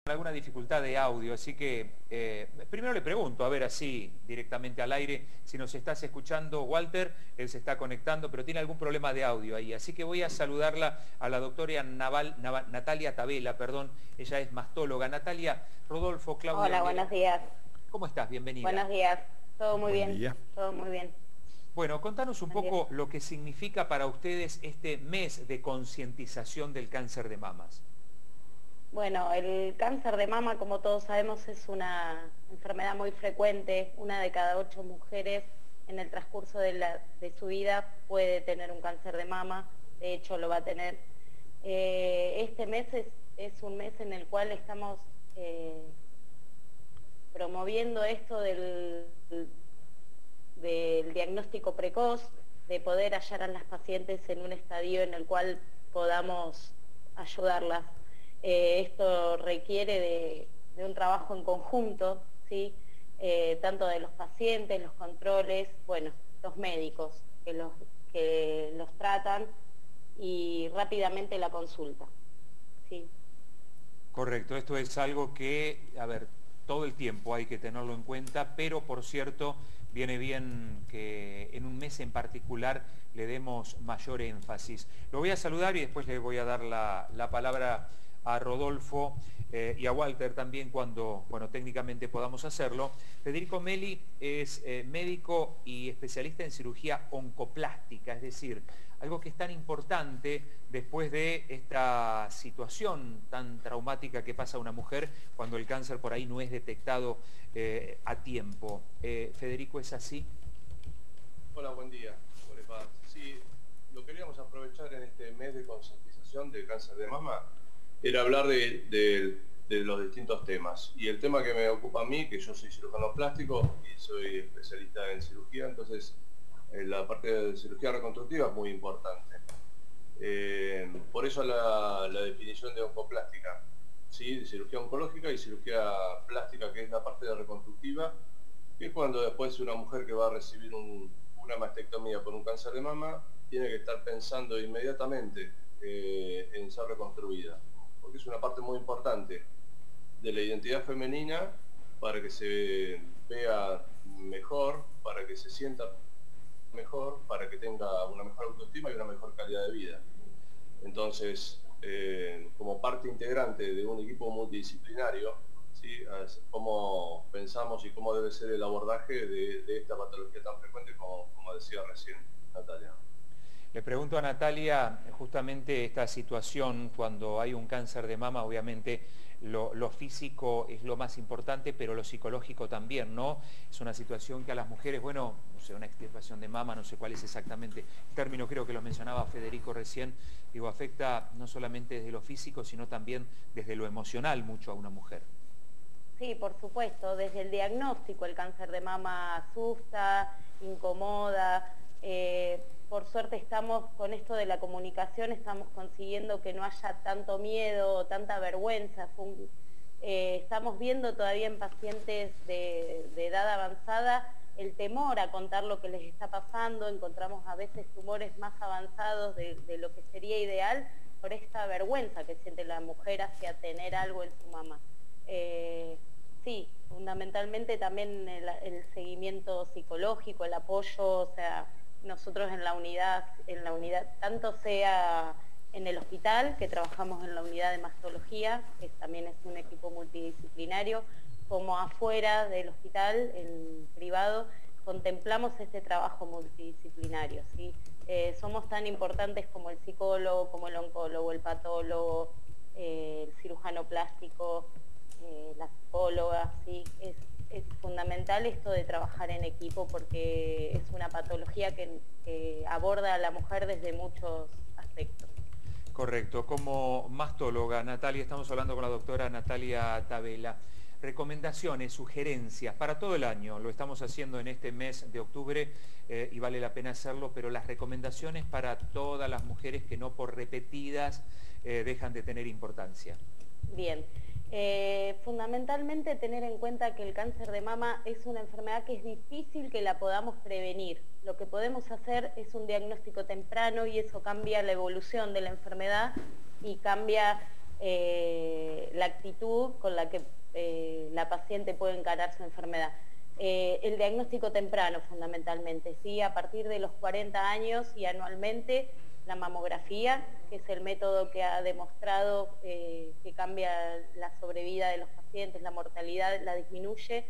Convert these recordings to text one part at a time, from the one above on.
alguna dificultad de audio, así que primero le pregunto, a ver así directamente al aire, si nos estás escuchando, Walter, él se está conectando, pero tiene algún problema de audio ahí, así que voy a saludarla a la doctora Natalia Tabela, perdón, ella es mastóloga. Natalia, Rodolfo, Claudio, Hola, buenos días. ¿cómo estás? Bienvenida. Buenos días. Todo muy Buen bien. día. Todo muy bien. Bueno, contanos un Buen día. poco lo que significa para ustedes este mes de concientización del cáncer de mamas. Bueno, el cáncer de mama, como todos sabemos, es una enfermedad muy frecuente. Una de cada 8 mujeres en el transcurso de su vida puede tener un cáncer de mama. De hecho, lo va a tener. Este mes es un mes en el cual estamos promoviendo esto del diagnóstico precoz, de poder hallar a las pacientes en un estadio en el cual podamos ayudarlas. Esto requiere de un trabajo en conjunto, ¿sí? Tanto de los pacientes, los controles, bueno, los médicos que los tratan y rápidamente la consulta, ¿sí? Correcto, esto es algo que, a ver, todo el tiempo hay que tenerlo en cuenta, pero por cierto, viene bien que en un mes en particular le demos mayor énfasis. Lo voy a saludar y después le voy a dar la palabra a Rodolfo y a Walter también cuando, bueno, técnicamente podamos hacerlo. Federico Meli es médico y especialista en cirugía oncoplástica, es decir, algo que es tan importante después de esta situación tan traumática que pasa a una mujer cuando el cáncer por ahí no es detectado a tiempo. Federico, ¿es así? Hola, buen día. Sí, lo queríamos aprovechar en este mes de concientización del cáncer de mama, era hablar de los distintos temas. Y el tema que me ocupa a mí, que yo soy cirujano plástico y soy especialista en cirugía, entonces la parte de cirugía reconstructiva es muy importante. Por eso la definición de oncoplástica, ¿sí? Cirugía oncológica y cirugía plástica, que es la parte de reconstructiva, que es cuando después una mujer que va a recibir una mastectomía por un cáncer de mama tiene que estar pensando inmediatamente en ser reconstruida, porque es una parte muy importante de la identidad femenina para que se vea mejor, para que se sienta mejor, para que tenga una mejor autoestima y una mejor calidad de vida. Entonces, como parte integrante de un equipo multidisciplinario, ¿sí? Cómo pensamos y cómo debe ser el abordaje de esta patología tan frecuente como decía recién Natalia. Le pregunto a Natalia, justamente esta situación, cuando hay un cáncer de mama, obviamente lo físico es lo más importante, pero lo psicológico también, ¿no? Es una situación que a las mujeres, bueno, no sé, una extirpación de mama, no sé cuál es exactamente el término, creo que lo mencionaba Federico recién, digo, afecta no solamente desde lo físico, sino también desde lo emocional mucho a una mujer. Sí, por supuesto, desde el diagnóstico el cáncer de mama asusta, incomoda. Por suerte estamos con esto de la comunicación, estamos consiguiendo que no haya tanto miedo, tanta vergüenza. Estamos viendo todavía en pacientes de edad avanzada el temor a contar lo que les está pasando. Encontramos a veces tumores más avanzados de lo que sería ideal por esta vergüenza que siente la mujer hacia tener algo en su mama. Sí, fundamentalmente también el seguimiento psicológico, el apoyo, o sea, nosotros en la unidad, tanto sea en el hospital, que trabajamos en la unidad de mastología, que también es un equipo multidisciplinario, como afuera del hospital, en privado, contemplamos este trabajo multidisciplinario, ¿sí? Somos tan importantes como el psicólogo, como el oncólogo, el patólogo, el cirujano plástico, la psicóloga, ¿sí? Es fundamental esto de trabajar en equipo porque es una patología que aborda a la mujer desde muchos aspectos. Correcto. Como mastóloga, Natalia, estamos hablando con la doctora Natalia Tabela. Recomendaciones, sugerencias para todo el año, lo estamos haciendo en este mes de octubre y vale la pena hacerlo, pero las recomendaciones para todas las mujeres que no por repetidas dejan de tener importancia. Bien. Fundamentalmente tener en cuenta que el cáncer de mama es una enfermedad que es difícil que la podamos prevenir. Lo que podemos hacer es un diagnóstico temprano y eso cambia la evolución de la enfermedad y cambia la actitud con la que la paciente puede encarar su enfermedad. El diagnóstico temprano, fundamentalmente, ¿sí? A partir de los 40 años y anualmente, la mamografía, que es el método que ha demostrado que cambia la sobrevida de los pacientes, la mortalidad la disminuye,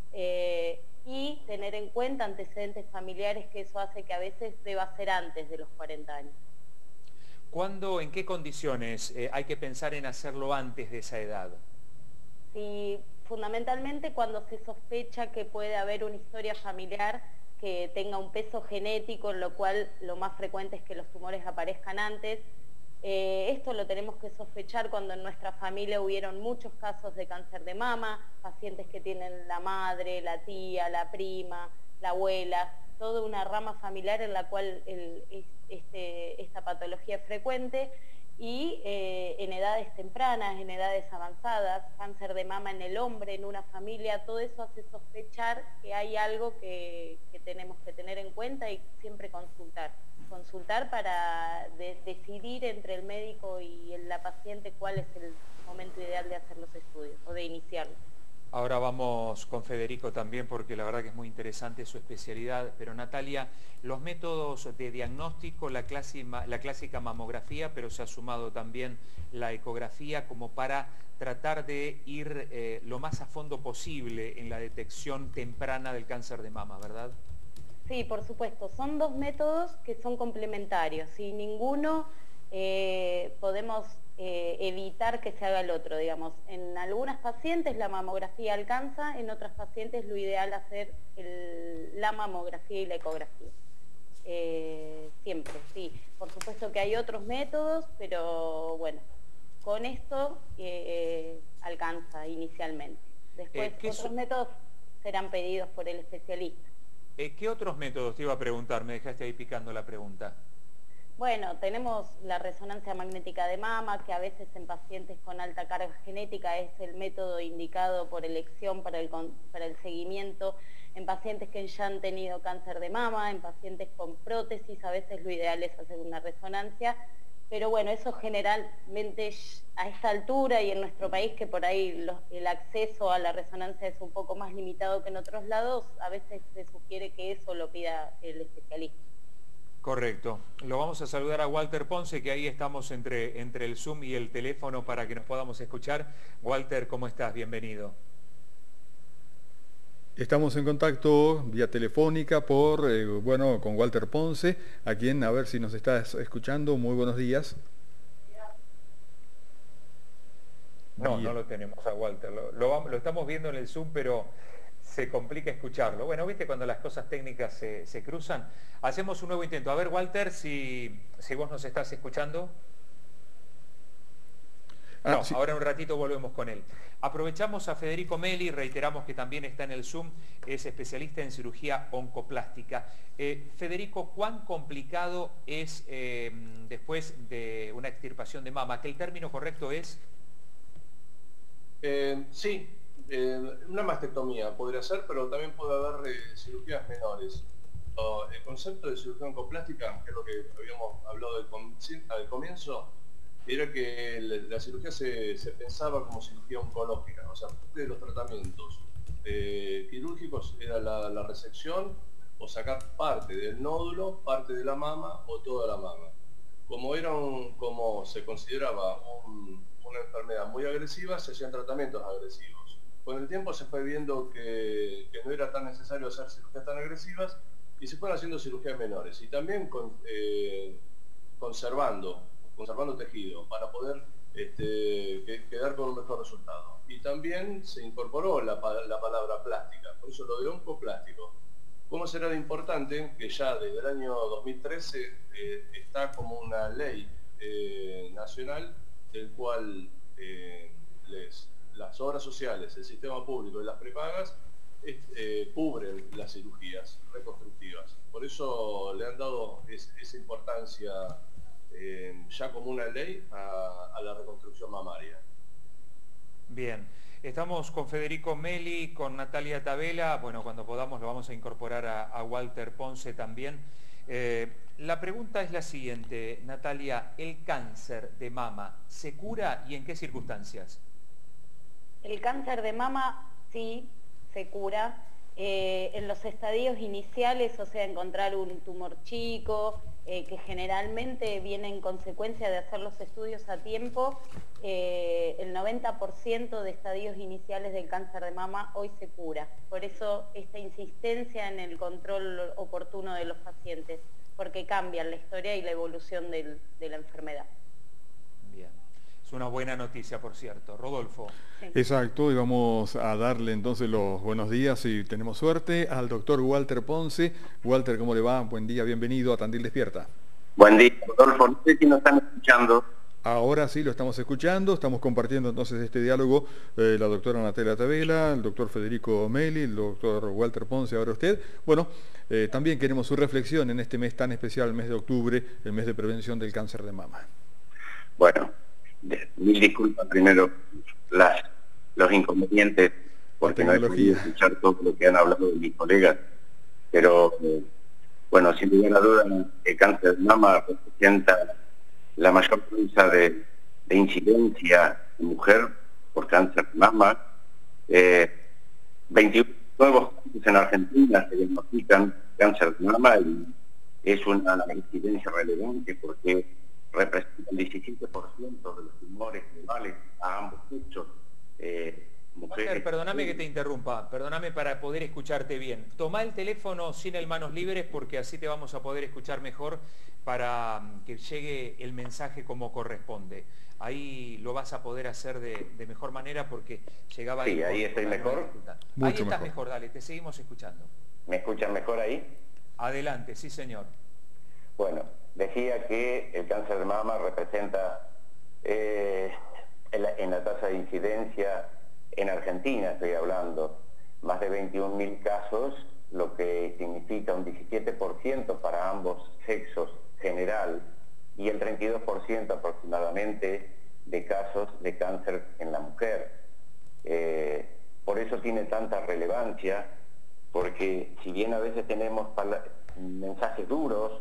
y tener en cuenta antecedentes familiares, que eso hace que a veces deba ser antes de los 40 años. ¿Cuándo, en qué condiciones hay que pensar en hacerlo antes de esa edad? Sí, fundamentalmente cuando se sospecha que puede haber una historia familiar que tenga un peso genético, en lo cual lo más frecuente es que los tumores aparezcan antes. Esto lo tenemos que sospechar cuando en nuestra familia hubieron muchos casos de cáncer de mama, pacientes que tienen la madre, la tía, la prima, la abuela, toda una rama familiar en la cual esta patología es frecuente, y en edades tempranas, en edades avanzadas, cáncer de mama en el hombre, en una familia, todo eso hace sospechar que hay algo que tenemos que tener en cuenta y siempre consultar para decidir entre el médico y la paciente cuál es el momento ideal de hacer los estudios o de iniciarlos. Ahora vamos con Federico también, porque la verdad que es muy interesante su especialidad. Pero Natalia, los métodos de diagnóstico, la clásica mamografía, pero se ha sumado también la ecografía como para tratar de ir lo más a fondo posible en la detección temprana del cáncer de mama, ¿verdad? Sí, por supuesto. Son dos métodos que son complementarios. Sin ninguno podemos evitar que se haga el otro, digamos. En algunas pacientes la mamografía alcanza, en otras pacientes lo ideal hacer la mamografía y la ecografía. Siempre, sí. Por supuesto que hay otros métodos, pero bueno, con esto alcanza inicialmente. Después otros métodos serán pedidos por el especialista. ¿Qué otros métodos te iba a preguntar? Me dejaste ahí picando la pregunta. Bueno, tenemos la resonancia magnética de mama, que a veces en pacientes con alta carga genética es el método indicado por elección para el seguimiento, en pacientes que ya han tenido cáncer de mama, en pacientes con prótesis, a veces lo ideal es hacer una resonancia, pero bueno, eso generalmente a esta altura y en nuestro país, que por ahí el acceso a la resonancia es un poco más limitado que en otros lados, a veces se sugiere que eso lo pida el especialista. Correcto. Lo vamos a saludar a Walter Ponce, que ahí estamos entre el Zoom y el teléfono para que nos podamos escuchar. Walter, ¿cómo estás? Bienvenido. Estamos en contacto vía telefónica con Walter Ponce, a quien, a ver si nos estás escuchando. Muy buenos días. No, no lo tenemos a Walter. Lo estamos viendo en el Zoom, pero se complica escucharlo. Bueno, viste cuando las cosas técnicas se cruzan. Hacemos un nuevo intento. A ver, Walter, si vos nos estás escuchando. No, sí. Ahora un ratito volvemos con él. Aprovechamos a Federico Meli, reiteramos que también está en el Zoom, es especialista en cirugía oncoplástica. Federico, ¿cuán complicado es después de una extirpación de mama? ¿Que el término correcto es? Sí. Una mastectomía podría ser, pero también puede haber cirugías menores. El concepto de cirugía oncoplástica, que es lo que habíamos hablado al comienzo, era que la cirugía se pensaba como cirugía oncológica, o sea, de los tratamientos quirúrgicos era la resección o sacar parte del nódulo, parte de la mama o toda la mama. Como se consideraba una enfermedad muy agresiva, se hacían tratamientos agresivos. Con el tiempo se fue viendo que no era tan necesario hacer cirugías tan agresivas y se fueron haciendo cirugías menores y también conservando tejido para poder quedar con un mejor resultado. Y también se incorporó la palabra plástica, por eso lo de oncoplástico. ¿Cómo será de importante que ya desde el año 2013 está como una ley nacional del cual las obras sociales, el sistema público y las prepagas cubren las cirugías reconstructivas? Por eso le han dado esa importancia ya como una ley a la reconstrucción mamaria. Bien, estamos con Federico Meli, con Natalia Tabela. Bueno, cuando podamos lo vamos a incorporar a Walter Ponce también. La pregunta es la siguiente, Natalia, ¿el cáncer de mama se cura y en qué circunstancias? El cáncer de mama sí se cura. En los estadios iniciales, o sea, encontrar un tumor chico, que generalmente viene en consecuencia de hacer los estudios a tiempo, el 90% de estadios iniciales del cáncer de mama hoy se cura. Por eso esta insistencia en el control oportuno de los pacientes, porque cambian la historia y la evolución de la enfermedad. Bien. Es una buena noticia, por cierto. Rodolfo. Sí. Exacto, y vamos a darle entonces los buenos días, si tenemos suerte, al doctor Walter Ponce. Walter, ¿cómo le va? Buen día, bienvenido a Tandil Despierta. Buen día, Rodolfo. No sé si nos están escuchando. Ahora sí lo estamos escuchando, estamos compartiendo entonces este diálogo, la doctora Natalia Tavela, el doctor Federico Meli, el doctor Walter Ponce, ahora usted. Bueno, también queremos su reflexión en este mes tan especial, el mes de octubre, el mes de prevención del cáncer de mama. Bueno, mil disculpas primero los inconvenientes, porque no he podido escuchar todo lo que han hablado de mis colegas, pero bueno, sin lugar a dudas, el cáncer de mama representa la mayor causa de incidencia en mujer por cáncer de mama. 21 nuevos casos en Argentina se diagnostican cáncer de mama y es una incidencia relevante porque representa el 17% de los tumores globales a ambos sexos. Walter, perdóname que te interrumpa, perdóname para poder escucharte bien. Toma el teléfono sin el manos libres porque así te vamos a poder escuchar mejor para que llegue el mensaje como corresponde. Ahí lo vas a poder hacer de mejor manera porque llegaba... Sí, ahí estoy mejor. Ahí estás mejor, dale, te seguimos escuchando. ¿Me escuchan mejor ahí? Adelante, sí señor. Bueno, decía que el cáncer de mama representa en la tasa de incidencia en Argentina, estoy hablando, más de 21.000 casos, lo que significa un 17% para ambos sexos general y el 32% aproximadamente de casos de cáncer en la mujer. Por eso tiene tanta relevancia, porque si bien a veces tenemos mensajes duros,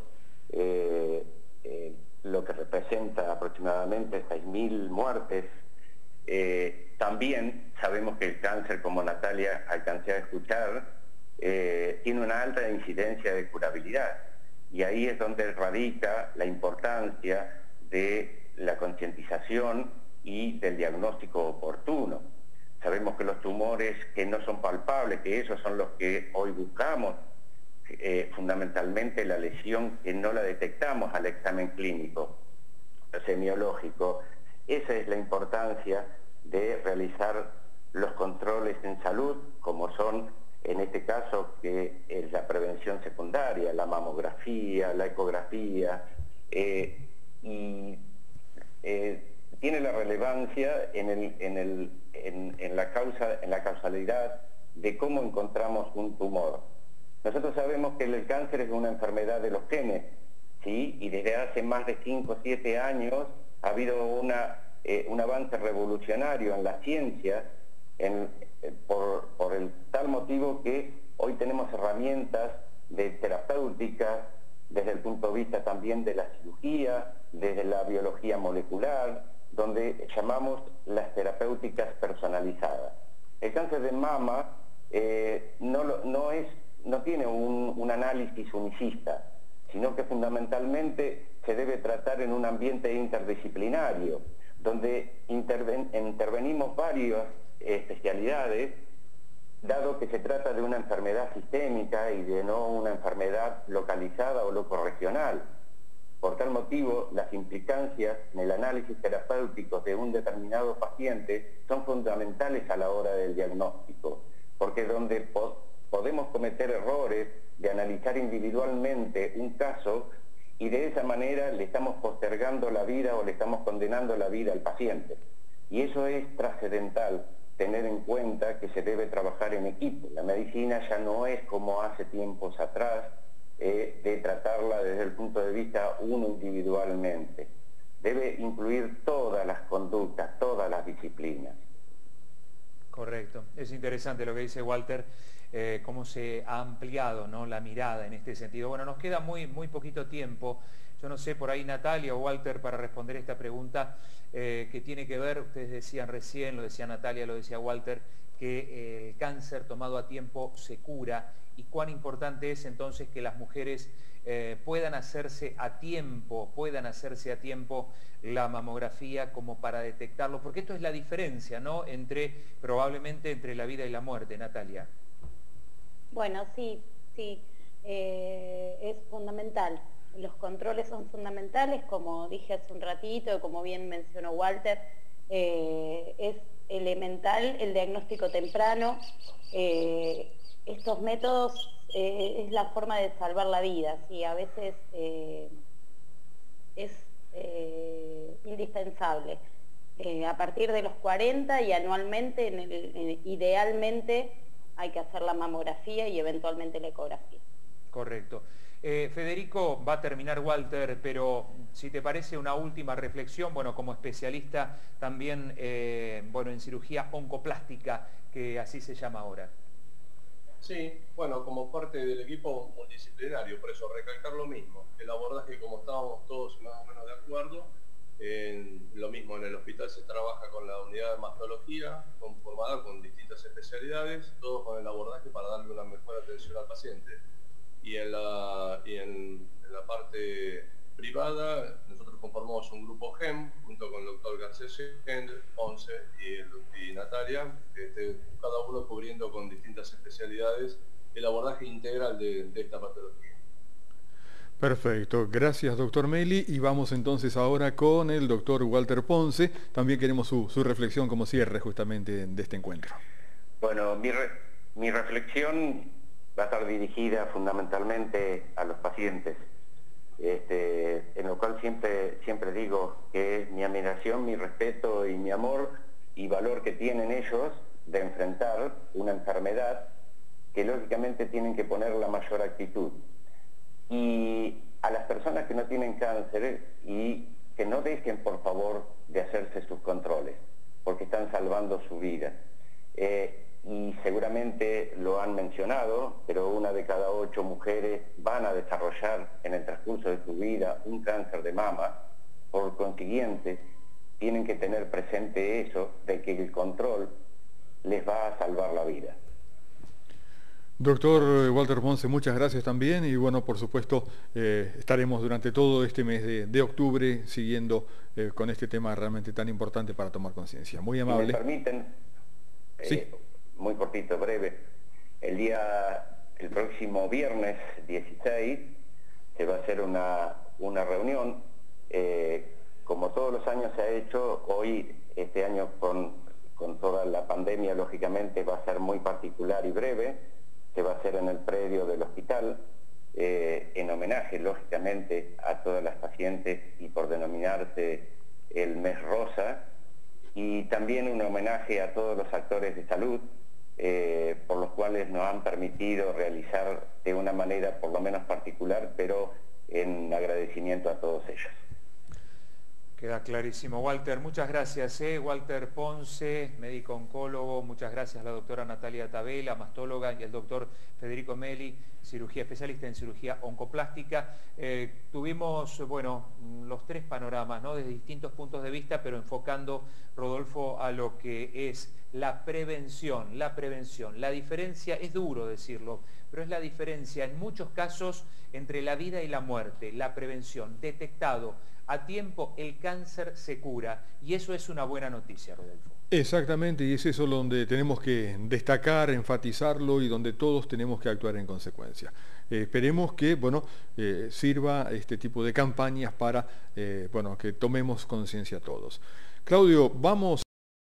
lo que representa aproximadamente 6.000 muertes, también sabemos que el cáncer, como Natalia alcancé a escuchar, tiene una alta incidencia de curabilidad. Y ahí es donde radica la importancia de la concientización y del diagnóstico oportuno. Sabemos que los tumores que no son palpables, que esos son los que hoy buscamos, fundamentalmente la lesión que no la detectamos al examen clínico, semiológico. Esa es la importancia de realizar los controles en salud, como son, en este caso, que es la prevención secundaria, la mamografía, la ecografía, y tiene la relevancia en la causalidad de cómo encontramos un tumor. Nosotros sabemos que el cáncer es una enfermedad de los genes, ¿sí? Y desde hace más de 5 o 7 años ha habido un avance revolucionario en la ciencia, por el tal motivo que hoy tenemos herramientas terapéuticas desde el punto de vista también de la cirugía, desde la biología molecular, donde llamamos las terapéuticas personalizadas. El cáncer de mama no tiene un análisis unicista, sino que fundamentalmente se debe tratar en un ambiente interdisciplinario, donde intervenimos varias especialidades, dado que se trata de una enfermedad sistémica y de no una enfermedad localizada o locorregional. Por tal motivo, las implicancias en el análisis terapéutico de un determinado paciente son fundamentales a la hora del diagnóstico, porque donde podemos cometer errores de analizar individualmente un caso y de esa manera le estamos postergando la vida o le estamos condenando la vida al paciente. Y eso es trascendental, tener en cuenta que se debe trabajar en equipo. La medicina ya no es como hace tiempos atrás, de tratarla desde el punto de vista uno individualmente. Debe incluir todas las conductas, todas las disciplinas. Correcto. Correcto. Es interesante lo que dice Walter, cómo se ha ampliado, ¿no?, la mirada en este sentido. Bueno, nos queda muy poquito tiempo. Yo no sé, por ahí Natalia o Walter, para responder esta pregunta que tiene que ver, ustedes decían recién, lo decía Natalia, lo decía Walter, que el cáncer tomado a tiempo se cura, y cuán importante es entonces que las mujeres puedan hacerse a tiempo la mamografía como para detectarlo, porque esto es la diferencia, ¿no?, probablemente entre la vida y la muerte. Natalia. Bueno, sí, es fundamental. Los controles son fundamentales, como dije hace un ratito, como bien mencionó Walter, es elemental el diagnóstico temprano. Estos métodos es la forma de salvar la vida, ¿sí? A veces es indispensable. A partir de los 40 y anualmente, idealmente, hay que hacer la mamografía y eventualmente la ecografía. Correcto. Federico, va a terminar Walter, pero si te parece una última reflexión, bueno, como especialista también en cirugía oncoplástica, que así se llama ahora. Sí, bueno, como parte del equipo multidisciplinario, por eso recalcar lo mismo, el abordaje, como estábamos todos más o menos de acuerdo, lo mismo en el hospital se trabaja con la unidad de mastología, conformada con distintas especialidades, todos con el abordaje para darle una mejor atención al paciente. Y en la parte privada, nosotros conformamos un grupo GEM, junto con el doctor Garcés, Ponce y Natalia, cada uno cubriendo con distintas especialidades el abordaje integral de esta patología. Perfecto, gracias doctor Meli, y vamos entonces ahora con el doctor Walter Ponce. También queremos su reflexión como cierre justamente de este encuentro. Bueno, mi reflexión va a estar dirigida fundamentalmente a los pacientes, en lo cual siempre digo que mi admiración, mi respeto y mi amor y valor que tienen ellos de enfrentar una enfermedad que lógicamente tienen que poner la mayor actitud. Y a las personas que no tienen cáncer, y que no dejen por favor de hacerse sus controles, porque están salvando su vida. Y seguramente lo han mencionado, pero 1 de cada 8 mujeres van a desarrollar en el transcurso de su vida un cáncer de mama. Por consiguiente, tienen que tener presente eso, de que el control les va a salvar la vida. Doctor Walter Ponce, muchas gracias también, y bueno, por supuesto, estaremos durante todo este mes de octubre siguiendo con este tema realmente tan importante para tomar conciencia. Muy amable. Si me permiten, sí. Muy cortito, breve. El próximo viernes 16 se va a hacer una reunión, como todos los años se ha hecho. Hoy, este año con toda la pandemia, lógicamente va a ser muy particular y breve. Se va a hacer en el predio del hospital, en homenaje, lógicamente, a todas las pacientes y por denominarse el mes rosa, y también un homenaje a todos los actores de salud, por los cuales nos han permitido realizar de una manera por lo menos particular, pero en agradecimiento a todos ellos. Queda clarísimo. Walter, muchas gracias. Walter Ponce, médico oncólogo, muchas gracias a la doctora Natalia Tabela, mastóloga, y el doctor Federico Meli, especialista en cirugía oncoplástica. Tuvimos, los 3 panoramas, ¿no?, desde distintos puntos de vista, pero enfocando, Rodolfo, a lo que es la prevención. La diferencia, es duro decirlo, pero es la diferencia en muchos casos entre la vida y la muerte. La prevención, detectado a tiempo, el cáncer se cura, y eso es una buena noticia, Rodolfo. Exactamente, y es eso donde tenemos que destacar, enfatizarlo, y donde todos tenemos que actuar en consecuencia. Esperemos que sirva este tipo de campañas para que tomemos conciencia todos. Claudio, vamos